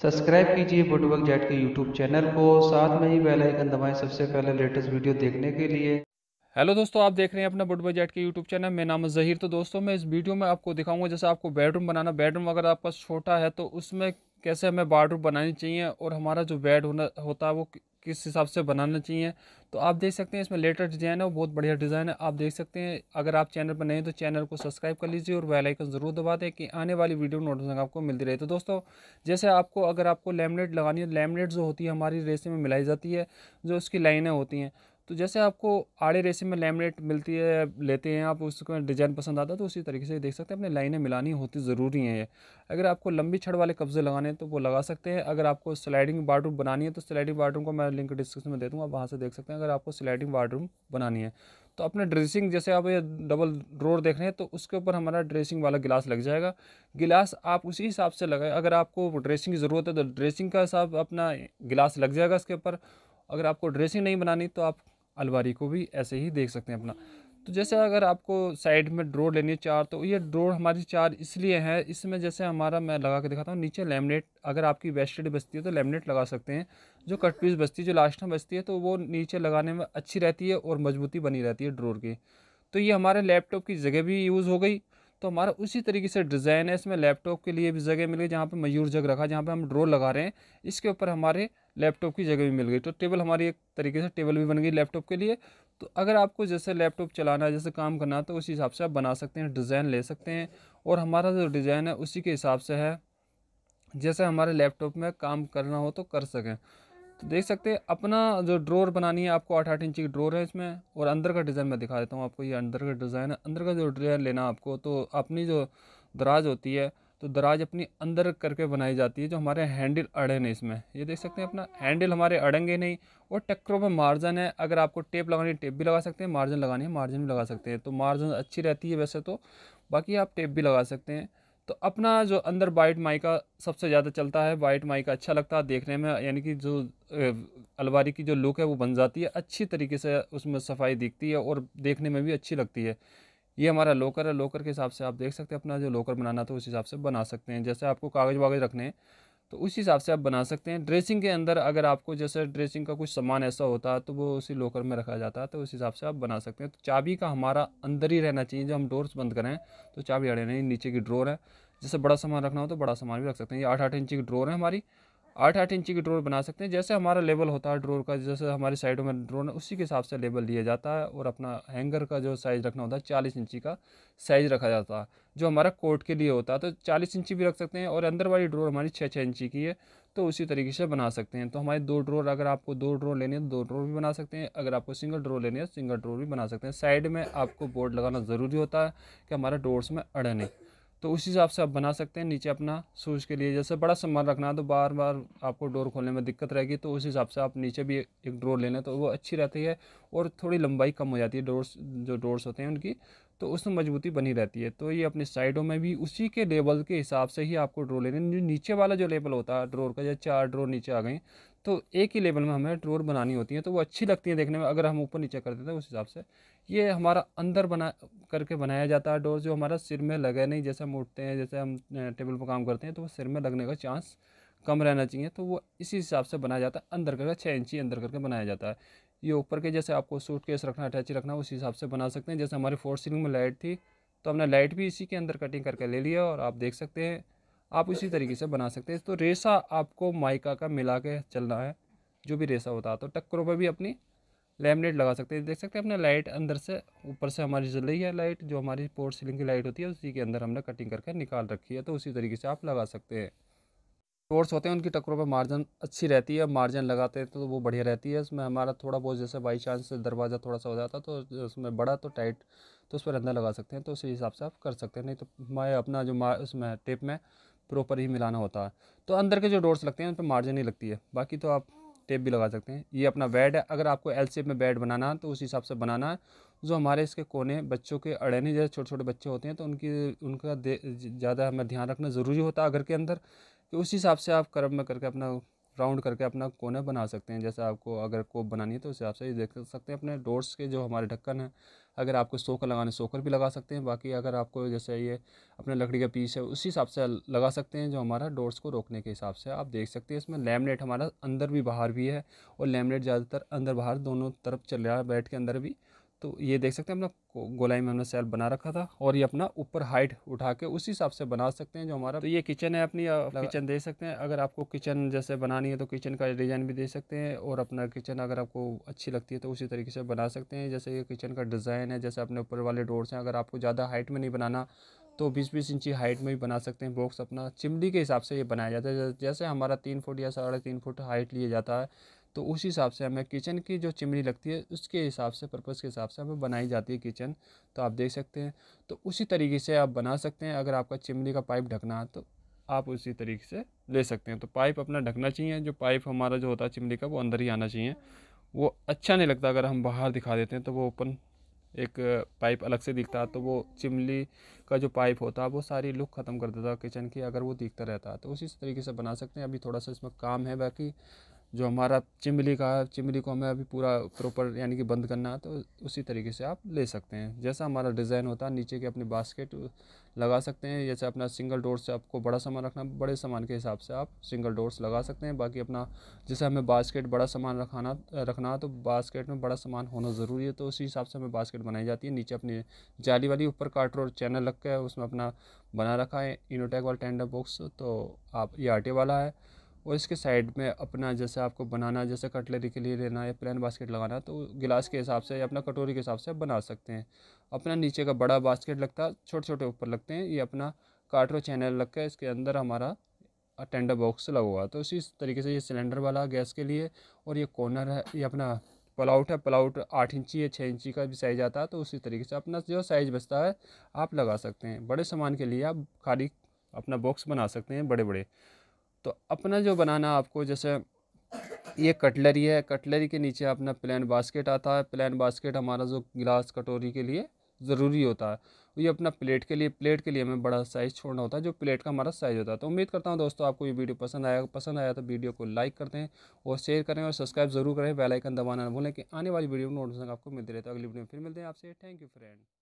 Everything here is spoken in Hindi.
सब्सक्राइब कीजिए फुटबॉल जैट के यूट्यूब चैनल को। साथ में ही बेल आइकन दबाएं सबसे पहले लेटेस्ट वीडियो देखने के लिए। हेलो दोस्तों, आप देख रहे हैं अपना फुटबॉल जैट के यूट्यूब चैनल। मेरा नाम है ज़हीर। तो दोस्तों, मैं इस वीडियो में आपको दिखाऊंगा जैसे आपको बेडरूम बनाना। बेडरूम अगर आपका छोटा है तो उसमें कैसे हमें बाथरूम बनानी चाहिए और हमारा जो बेड होना होता है वो किस हिसाब से बनाना चाहिए। तो आप देख सकते हैं इसमें लेटेस्ट डिज़ाइन है, वो बहुत बढ़िया डिज़ाइन है। आप देख सकते हैं। अगर आप चैनल पर नए हैं तो चैनल को सब्सक्राइब कर लीजिए और बेल आइकन ज़रूर दबा दें कि आने वाली वीडियो नोटिफिकेशन आपको मिलती रहे। तो दोस्तों, जैसे अगर आपको लैमिनेट लगानी है, लैमिनेट जो होती है हमारी रेसे में मिलाई जाती है, जो उसकी लाइनें होती हैं। तो जैसे आपको आड़े रेसे में लैमिनेट मिलती है, लेते हैं आप, उसका डिज़ाइन पसंद आता है तो उसी तरीके से देख सकते हैं अपने लाइनें मिलानी होती ज़रूरी हैं ये। अगर आपको लंबी छड़ वाले कब्जे लगाने हैं तो वो लगा सकते हैं। अगर आपको स्लाइडिंग बाथरूम बनानी है तो स्लाइडिंग बाथरूम का मैं लिंक डिस्क्रिप्शन में दे दूँगा, वहाँ से देख सकते हैं अगर आपको स्लाइडिंग बाथरूम बनानी है। तो अपने ड्रेसिंग, जैसे आप ये डबल ड्रॉर देख रहे हैं तो उसके ऊपर हमारा ड्रेसिंग वाला गिलास लग जाएगा। गिलास आप उसी हिसाब से लगाए, अगर आपको ड्रेसिंग की ज़रूरत है तो ड्रेसिंग का हिसाब अपना गिलास लग जाएगा इसके ऊपर। अगर आपको ड्रेसिंग नहीं बनानी तो आप अलमारी को भी ऐसे ही देख सकते हैं अपना। तो जैसे अगर आपको साइड में ड्रॉर लेनी है चार, तो ये ड्रॉर हमारी चार इसलिए है, इसमें जैसे हमारा मैं लगा के दिखाता हूँ नीचे लेमिनेट। अगर आपकी वेस्टेड बचती है तो लेमिनेट लगा सकते हैं। जो कट पीस बचती है, जो लास्ट में बचती है, तो वो नीचे लगाने में अच्छी रहती है और मजबूती बनी रहती है ड्रॉर की। तो ये हमारे लैपटॉप की जगह भी यूज़ हो गई। तो हमारा उसी तरीके से डिज़ाइन है, इसमें लैपटॉप के लिए भी जगह मिल गई। जहाँ पे मयूर जग रखा है, जहाँ पे हम ड्रॉर लगा रहे हैं, इसके ऊपर हमारे लैपटॉप की जगह भी मिल गई। तो टेबल हमारी एक तरीके से टेबल भी बन गई लैपटॉप के लिए। तो अगर आपको जैसे लैपटॉप चलाना है, जैसे काम करना है, तो उस हिसाब से आप बना सकते हैं, डिज़ाइन ले सकते हैं। और हमारा जो डिज़ाइन है उसी के हिसाब से है, जैसे हमारे लैपटॉप में काम करना हो तो कर सकें। तो देख सकते हैं अपना जो ड्रॉर बनानी है आपको, 8-8 इंच की ड्रॉर है इसमें। और अंदर का डिज़ाइन मैं दिखा देता हूँ आपको। ये अंदर का डिज़ाइन है। अंदर का जो डिज़ाइन लेना आपको, तो अपनी जो दराज होती है, तो दराज अपनी अंदर करके बनाई जाती है। जो हमारे हैंडल अड़े नहीं इसमें, ये देख सकते हैं अपना हैंडल हमारे अड़ेंगे नहीं। और टक्करों में मार्जिन है, अगर आपको टेप लगानी है टेप भी लगा सकते हैं, मार्जिन लगानी है मार्जिन भी लगा सकते हैं। तो मार्जिन अच्छी रहती है वैसे तो, बाकी आप टेप भी लगा सकते हैं। तो अपना जो अंदर वाइट माइका सबसे ज़्यादा चलता है। वाइट माइका अच्छा लगता है देखने में, यानी कि जो अलमारी की जो लुक है वो बन जाती है अच्छी तरीके से, उसमें सफाई दिखती है और देखने में भी अच्छी लगती है। ये हमारा लॉकर है। लॉकर के हिसाब से आप देख सकते हैं अपना जो लॉकर बनाना तो उस हिसाब से बना सकते हैं। जैसे आपको कागज़ वागज रखने हैं तो उस हिसाब से आप बना सकते हैं। ड्रेसिंग के अंदर अगर आपको जैसे ड्रेसिंग का कुछ सामान ऐसा होता है तो वो उसी लॉकर में रखा जाता है, तो उस हिसाब से आप बना सकते हैं। तो चाबी का हमारा अंदर ही रहना चाहिए। जब हम डोर्स बंद करें तो चाबी अड़े नहीं, नीचे की ड्रॉर है। जैसे बड़ा सामान रखना हो तो बड़ा सामान भी रख सकते हैं। ये 8-8 इंच की ड्रॉर है हमारी। 8-8 इंच की ड्रॉर बना सकते हैं। जैसे हमारा लेवल होता है ड्रॉर का, जैसे हमारी साइडों में ड्रॉर है उसी के हिसाब से लेवल लिया जाता है। और अपना हैंगर का जो साइज़ रखना होता है 40 इंची का साइज़ रखा जाता है, जो हमारा कोट के लिए होता है। तो 40 इंची भी रख सकते हैं। और अंदर वाली ड्रॉर हमारी 6-6 इंची की है, तो उसी तरीके से बना सकते हैं। तो हमारी दो ड्रॉर, अगर आपको दो ड्रॉर लेनी है तो दो ड्रॉर भी बना सकते हैं। अगर आपको सिंगल ड्रॉर लेनी है तो सिंगल ड्रॉर भी बना सकते हैं। साइड में आपको बोर्ड लगाना ज़रूरी होता है कि हमारे डोर्स में अड़े नहीं। तो उस हिसाब से आप बना सकते हैं। नीचे अपना शूज़ के लिए जैसे बड़ा सामान रखना है तो बार बार आपको डोर खोलने में दिक्कत रहेगी, तो उस हिसाब से आप नीचे भी एक डोर ले लें तो वो अच्छी रहती है। और थोड़ी लंबाई कम हो जाती है डोर्स, जो डोर्स होते हैं उनकी, तो उसमें मजबूती बनी रहती है। तो ये अपनी साइडों में भी उसी के लेवल के हिसाब से ही आपको ड्रोर लेने। जो नीचे वाला जो लेवल होता है ड्रोर का, जैसे 4 ड्रोर नीचे आ गई तो एक ही लेवल में हमें ड्रोर बनानी होती है, तो वो अच्छी लगती है देखने में। अगर हम ऊपर नीचे कर देते हैं उस हिसाब से ये हमारा अंदर बना करके बनाया जाता है डोर, जो हमारा सिर में लगे नहीं। जैसे हम उठते हैं, जैसे हम टेबल पर काम करते हैं, तो वो सिर में लगने का चांस कम रहना चाहिए। तो वो इसी हिसाब से बनाया जाता है, अंदर करके 6 इंची अंदर करके बनाया जाता है। ये ऊपर के जैसे आपको सूट केस रखना, अटैची रखना, उस हिसाब से बना सकते हैं। जैसे हमारी फोर सीलिंग में लाइट थी तो हमने लाइट भी इसी के अंदर कटिंग करके ले लिया, और आप देख सकते हैं आप इसी तरीके से बना सकते हैं। तो रेसा आपको माइका का मिला के चलना है, जो भी रेसा होता है। तो टक्करों पर भी अपनी लैमिनेट लगा सकते हैं। देख सकते हैं अपने लाइट अंदर से ऊपर से हमारी जल रही है लाइट, जो हमारी फोर सीलिंग की लाइट होती है उसी के अंदर हमने कटिंग करके निकाल रखी है। तो उसी तरीके से आप लगा सकते हैं। डोर्स होते हैं उनकी टक्करों पे मार्जिन अच्छी रहती है, मार्जिन लगाते हैं तो वो बढ़िया रहती है। इसमें हमारा थोड़ा बहुत जैसे बाई चांस दरवाज़ा थोड़ा सा हो जाता है तो उसमें बड़ा तो टाइट, तो उस पर अंदर लगा सकते हैं। तो उसी हिसाब से आप कर सकते हैं। नहीं तो मैं अपना जो उसमें टेप में प्रॉपर ही मिलाना होता है। तो अंदर के जो डोर्स लगते हैं उन पर मार्जिन ही लगती है, बाकी तो आप टेप भी लगा सकते हैं। ये अपना बेड है। अगर आपको एल शेप में बेड बनाना है तो उस हिसाब से बनाना है। जो हमारे इसके कोने बच्चों के अड़ेने जैसे छोटे छोटे बच्चे होते हैं तो उनका ज़्यादा हमें ध्यान रखना ज़रूरी होता है घर के अंदर। तो उस हिसाब से आप कर्व में करके अपना राउंड करके अपना कोना बना सकते हैं। जैसे आपको अगर कोप बनानी है तो उस हिसाब से ये देख सकते हैं अपने डोर्स के जो हमारे ढक्कन है। अगर आपको सोकर लगाने सोकर भी लगा सकते हैं, बाकी अगर आपको जैसे ये अपने लकड़ी का पीस है उसी हिसाब से लगा सकते हैं, जो हमारा डोर्स को रोकने के हिसाब से। आप देख सकते हैं इसमें लैमिनेट हमारा अंदर भी बाहर भी है, और लैमिनेट ज़्यादातर अंदर बाहर दोनों तरफ चल रहा है, बैठ के अंदर भी। तो ये देख सकते हैं अपना गोलाई में हमने सेल बना रखा था, और ये अपना ऊपर हाइट उठा के उसी हिसाब से बना सकते हैं जो हमारा। तो ये किचन है अपनी, किचन दे सकते हैं। अगर आपको किचन जैसे बनानी है तो किचन का डिज़ाइन भी दे सकते हैं, और अपना किचन अगर आपको अच्छी लगती है तो उसी तरीके से बना सकते हैं। जैसे ये किचन का डिज़ाइन है, जैसे अपने ऊपर वाले डोर्स हैं, अगर आपको ज़्यादा हाइट में नहीं बनाना तो 20-20 इंची हाइट में भी बना सकते हैं बॉक्स। अपना चिमनी के हिसाब से ये बनाया जाता है, जैसे हमारा 3 फुट या 3.5 फुट हाइट लिया जाता है, तो उस हिसाब से हमें किचन की जो चिमनी लगती है उसके हिसाब से, पर्पज़ के हिसाब से हमें बनाई जाती है किचन। तो आप देख सकते हैं, तो उसी तरीके से आप बना सकते हैं। अगर आपका चिमनी का पाइप ढकना है तो आप उसी तरीके से ले सकते हैं। तो पाइप अपना ढकना चाहिए, जो पाइप हमारा जो होता है चिमनी का वो अंदर ही आना चाहिए। वो अच्छा नहीं लगता अगर हम बाहर दिखा देते हैं, तो वो ओपन एक पाइप अलग से दिखता है, तो वो चिमनी का जो पाइप होता है वो सारी लुक ख़त्म कर देता है किचन की, अगर वो दिखता रहता है। तो उसी तरीके से बना सकते हैं। अभी थोड़ा सा इसमें काम है बाकी, जो हमारा चिमनी का है, चिमनी को हमें अभी पूरा प्रॉपर यानी कि बंद करना है, तो उसी तरीके से आप ले सकते हैं। जैसा हमारा डिज़ाइन होता है नीचे के अपनी बास्केट लगा सकते हैं। जैसे अपना सिंगल डोर से आपको बड़ा सामान रखना, बड़े सामान के हिसाब से आप सिंगल डोर्स लगा सकते हैं। बाकी अपना जैसे हमें बास्केट बड़ा सामान रखना तो बास्केट में बड़ा सामान होना ज़रूरी है, तो उसी हिसाब से हमें बास्केट बनाई जाती है। नीचे अपनी जाली वाली, ऊपर कार्टर और चैनल रख के उसमें अपना बना रखा है इनोटेक वाला टेंडर बॉक्स। तो आप ये आटे वाला है, और इसके साइड में अपना जैसे आपको बनाना, जैसे कटलरी के लिए लेना है, प्लेन बास्केट लगाना है, तो गिलास के हिसाब से या अपना कटोरी के हिसाब से बना सकते हैं। अपना नीचे का बड़ा बास्केट लगता है, छोटे छोटे ऊपर लगते हैं। ये अपना कार्टर चैनल लग के इसके अंदर हमारा टेंडर बॉक्स लगा हुआ है। तो इसी तरीके से ये सिलेंडर वाला गैस के लिए, और ये कॉर्नर है, ये अपना पलाउट है। पलाउट 8 इंची या 6 इंची का भी साइज़ आता है, तो उसी तरीके से अपना जो साइज़ बचता है आप लगा सकते हैं। बड़े सामान के लिए आप खाली अपना बॉक्स बना सकते हैं बड़े बड़े। तो अपना जो बनाना आपको, जैसे ये कटलरी है, कटलरी के नीचे अपना प्लेन बास्केट आता है। प्लेन बास्केट हमारा जो गिलास कटोरी के लिए ज़रूरी होता है। ये अपना प्लेट के लिए हमें बड़ा साइज़ छोड़ना होता है, जो प्लेट का हमारा साइज़ होता है। तो उम्मीद करता हूँ दोस्तों आपको ये वीडियो पसंद आया तो वीडियो को लाइक कर दें, और शेयर करें, और सब्सक्राइब ज़रूर करें, बेल आइकन दबाना ना भूलें, कि आने वाली वीडियो में नोटिफिकेशन आपको मिलती रहे। तो अगली वीडियो में फिर मिलते हैं आपसे। Thank you friend.